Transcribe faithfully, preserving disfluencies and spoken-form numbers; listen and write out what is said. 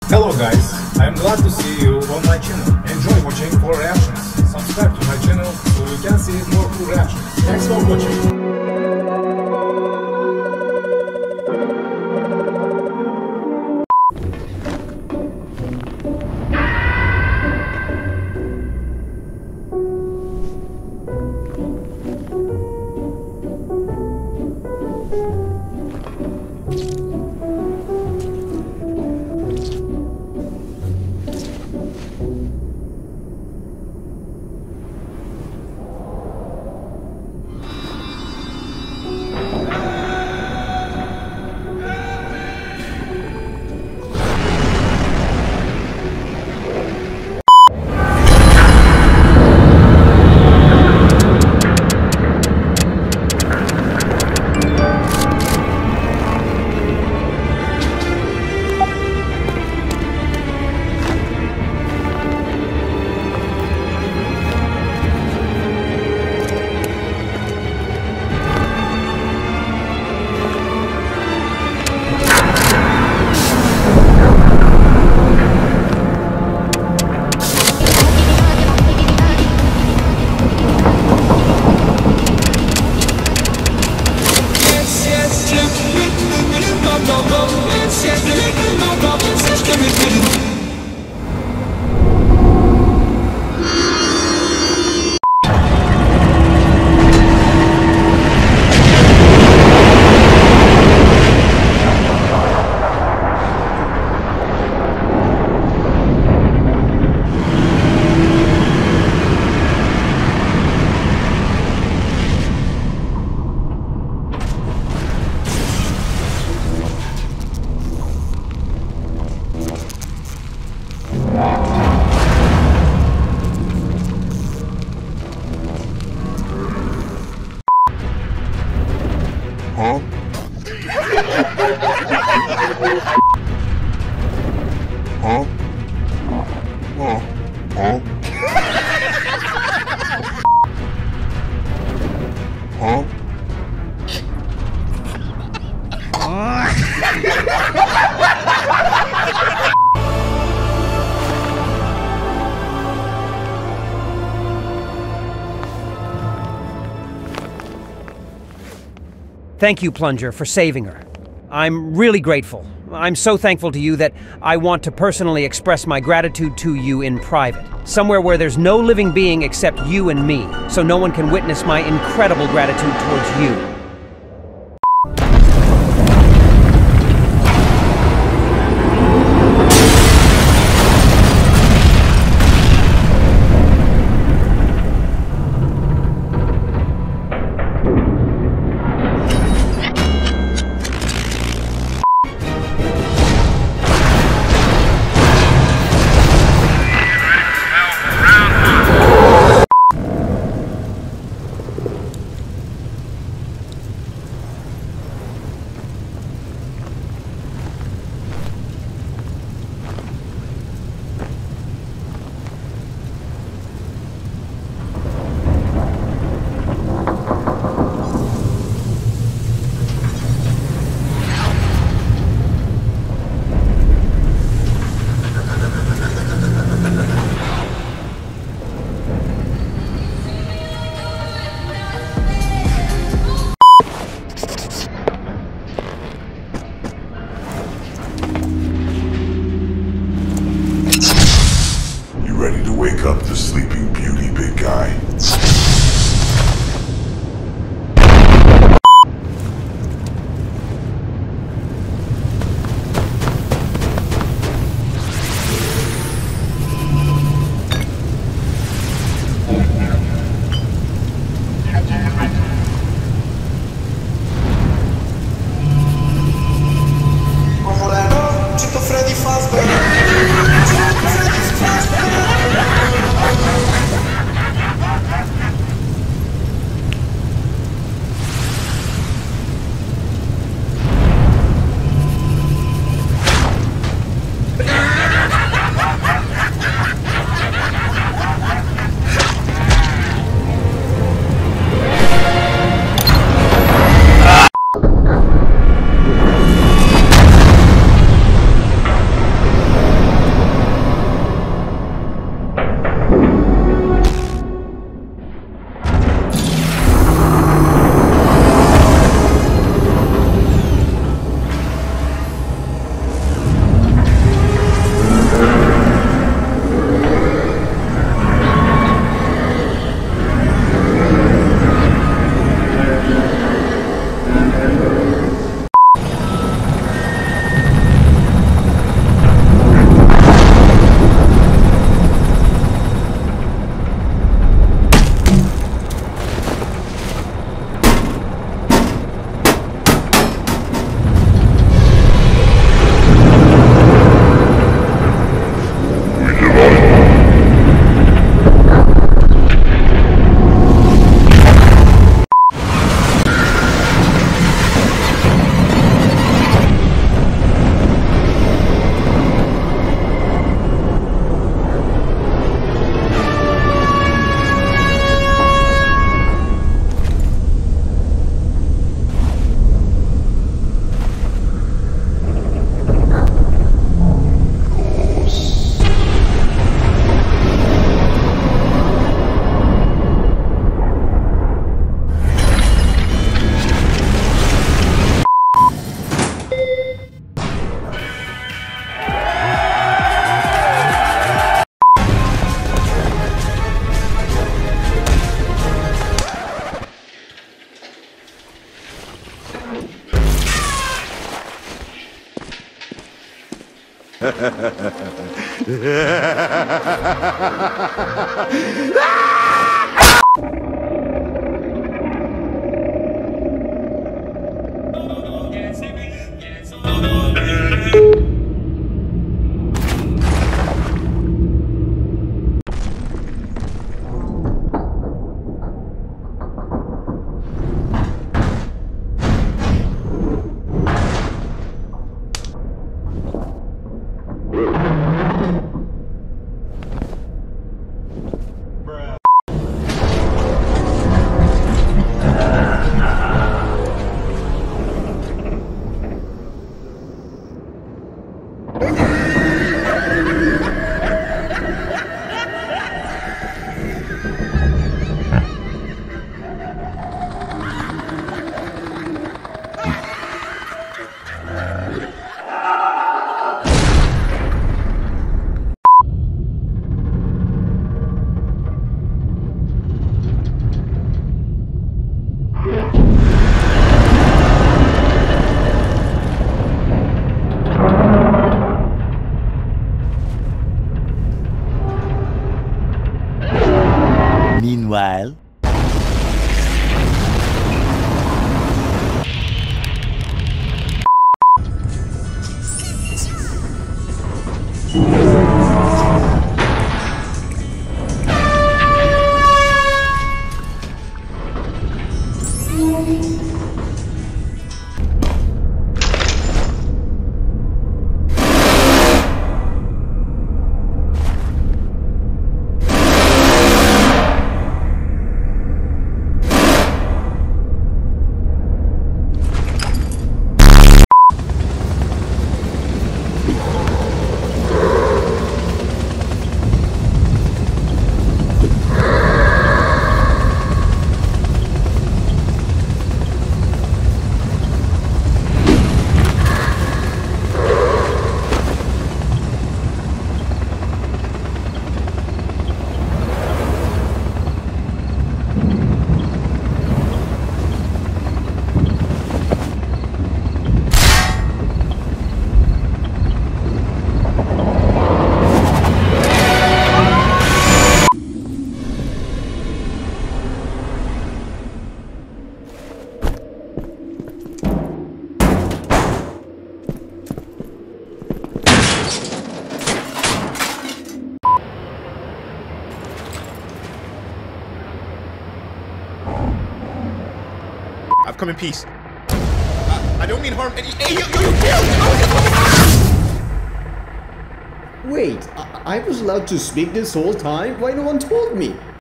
Hello guys, I am glad to see you on my channel. Enjoy watching for reactions. Subscribe to my channel so you can see more cool reactions. Thanks for watching. Huh? Huh? Huh? Huh? Huh? Thank you, Plunger, for saving her. I'm really grateful. I'm so thankful to you that I want to personally express my gratitude to you in private, somewhere where there's no living being except you and me, so no one can witness my incredible gratitude towards you. Wake up the sleeping beauty, big guy. Meanwhile... I've come in peace. Uh, I don't mean harm any- Hey, you, you, you, Wait, I, I was allowed to speak this whole time? Why no one told me?